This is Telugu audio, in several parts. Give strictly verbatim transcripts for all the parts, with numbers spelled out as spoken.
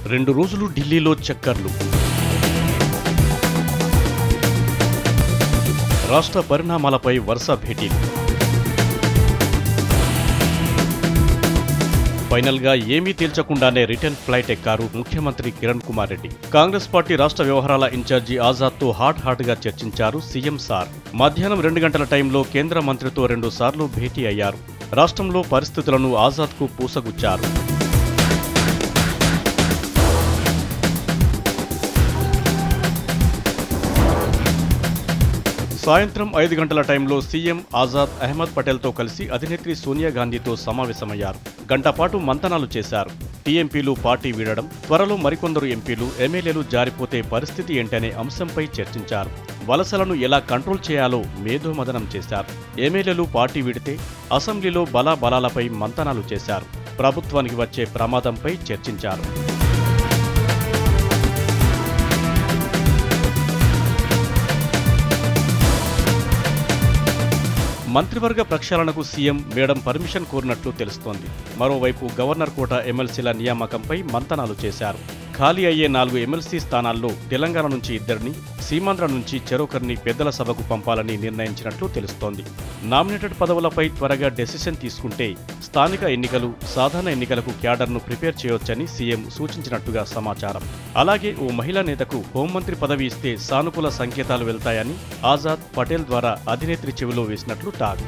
రెండు రోజులు ఢిల్లీలో చక్కర్లు. రాష్ట్ర పరిణామాలపై వరుస భేటీలు. ఫైనల్ గా ఏమీ తేల్చకుండానే రిటర్న్ ఫ్లైట్ ఎక్కారు ముఖ్యమంత్రి కిరణ్ కుమార్ రెడ్డి. కాంగ్రెస్ పార్టీ రాష్ట్ర వ్యవహారాల ఇన్ఛార్జి ఆజాద్ తో హాట్ హాట్ గా చర్చించారు సీఎం సార్. మధ్యాహ్నం రెండు గంటల టైంలో కేంద్ర మంత్రితో రెండు సార్లు భేటీ అయ్యారు. రాష్ట్రంలో పరిస్థితులను ఆజాద్ కు పూసగుచ్చారు. సాయంత్రం ఐదు గంటల టైంలో సీఎం ఆజాద్ అహ్మద్ పటేల్తో కలిసి అధినేత్రి సోనియా గాంధీతో సమావేశమయ్యారు. గంటపాటు మంతనాలు చేశారు. టీఎంపీలు పార్టీ వీడడం, త్వరలో మరికొందరు ఎంపీలు ఎమ్మెల్యేలు జారిపోతే పరిస్థితి ఏంటనే అంశంపై చర్చించారు. వలసలను ఎలా కంట్రోల్ చేయాలో మేధోమథనం చేశారు. ఎమ్మెల్యేలు పార్టీ వీడితే అసెంబ్లీలో బలాబలాలపై మంతనాలు చేశారు. ప్రభుత్వానికి వచ్చే ప్రమాదంపై చర్చించారు. మంత్రివర్గ ప్రక్షాళనకు సీఎం మేడం పర్మిషన్ కోరినట్లు తెలుస్తోంది. మరోవైపు గవర్నర్ కోట ఎమ్మెల్సీల నియామకంపై మంతనాలు చేశారు. ఖాళీ అయ్యే నాలుగు ఎమ్మెల్సీ స్థానాల్లో తెలంగాణ నుంచి ఇద్దరిని, సీమాంధ్ర నుంచి చెరొకరిని పెద్దల సభకు పంపాలని నిర్ణయించినట్లు తెలుస్తోంది. నామినేటెడ్ పదవులపై త్వరగా డెసిషన్ తీసుకుంటే స్థానిక ఎన్నికలు, సాధారణ ఎన్నికలకు క్యాడర్ను ప్రిపేర్ చేయొచ్చని సీఎం సూచించినట్టుగా సమాచారం. అలాగే ఓ మహిళా నేతకు హోంమంత్రి పదవి ఇస్తే సానుకూల సంకేతాలు వెళ్తాయని ఆజాద్ పటేల్ ద్వారా అధినేత్రి చెవిలో వేసినట్లు టాక్.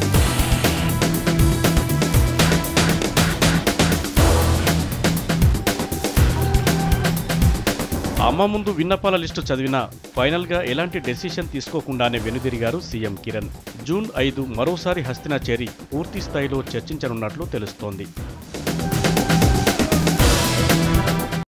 అమ్మ ముందు విన్నపాల లిస్టు చదివినా ఫైనల్ గా ఎలాంటి డెసిషన్ తీసుకోకుండానే వెనుదిరిగారు సీఎం కిరణ్. జూన్ ఐదు మరోసారి హస్తినా చేరి పూర్తి స్థాయిలో చర్చించనున్నట్లు తెలుస్తోంది.